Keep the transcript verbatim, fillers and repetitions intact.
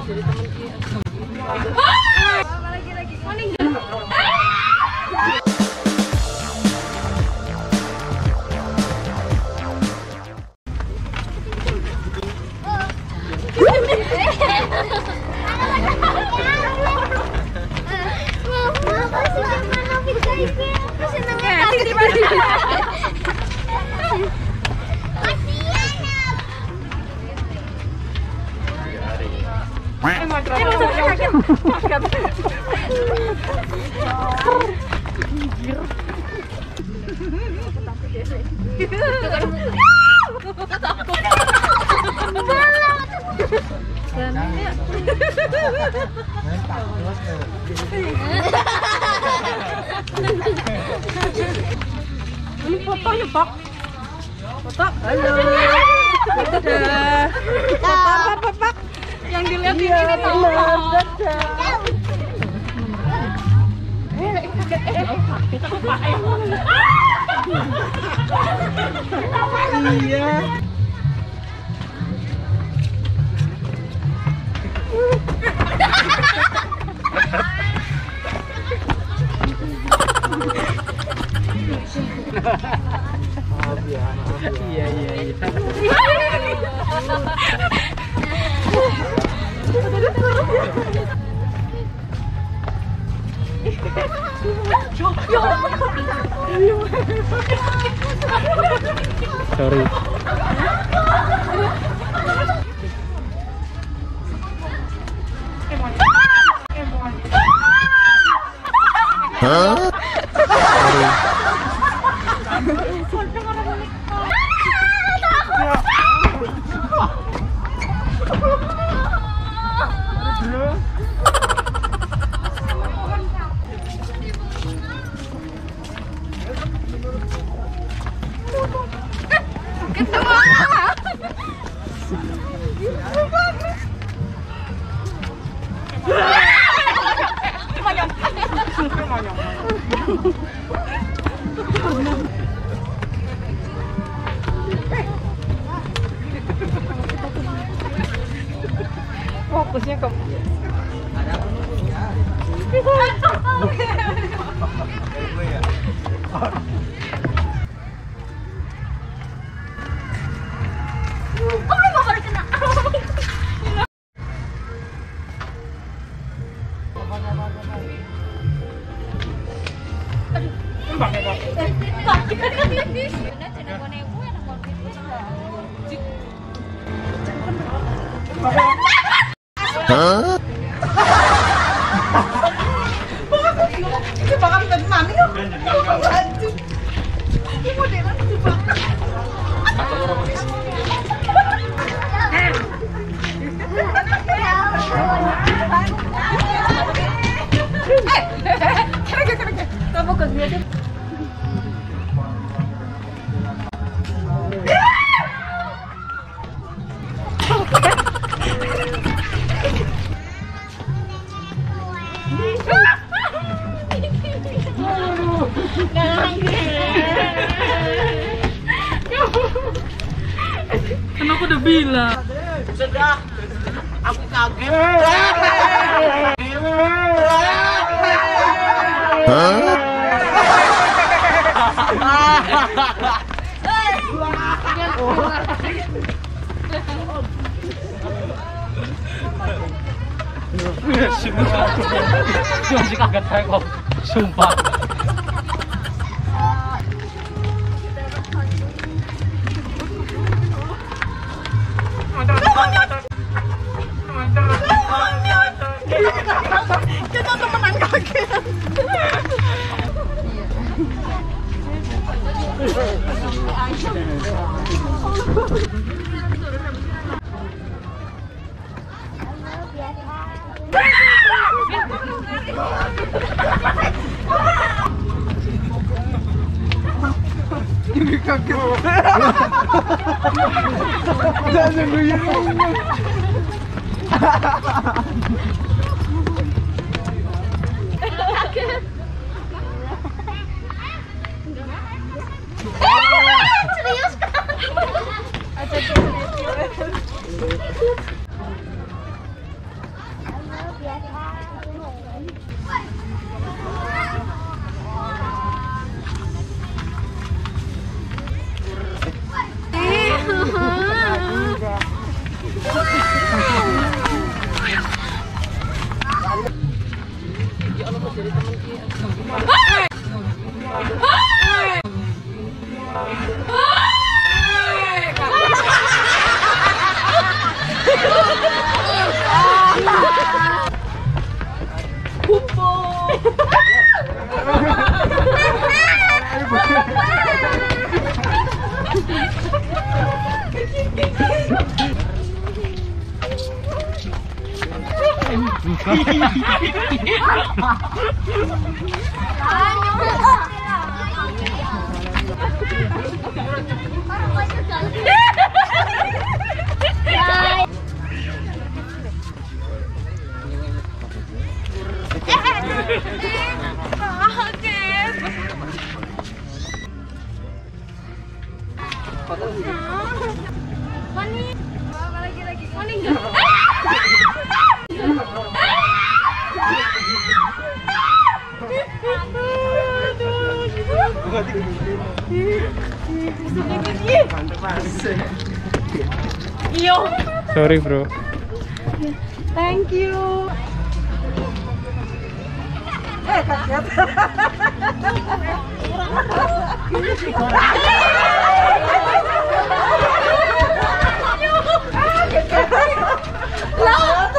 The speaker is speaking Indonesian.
Ini fotonya, Pak. Foto. Halo. Dadah. Foto apa, Pak? Yang dilihat di sini tuh. Dadah. Eh, kaget eh. Kita ke Pak. Iya. Maaf ya, maaf ya. Iya iya iya. Sorry. Hah? Fokusnya ke Hah? ini bakal jadi mami yuk. Ini modelan lucu banget. Eh, kerja kerja. Kamu ke dia deh. Kan aku udah bilang. Sudah. Aku kaget. Hah? Masih kaget saya kok. Sumpah. Kita temenan kaget. Ini kaget. Jangan guyon. Kaget. Serius kan? Ada serius. Mani. Lagi lagi. Mani. Iyo. Sorry bro. Thank you. Eh, kaget. Lah,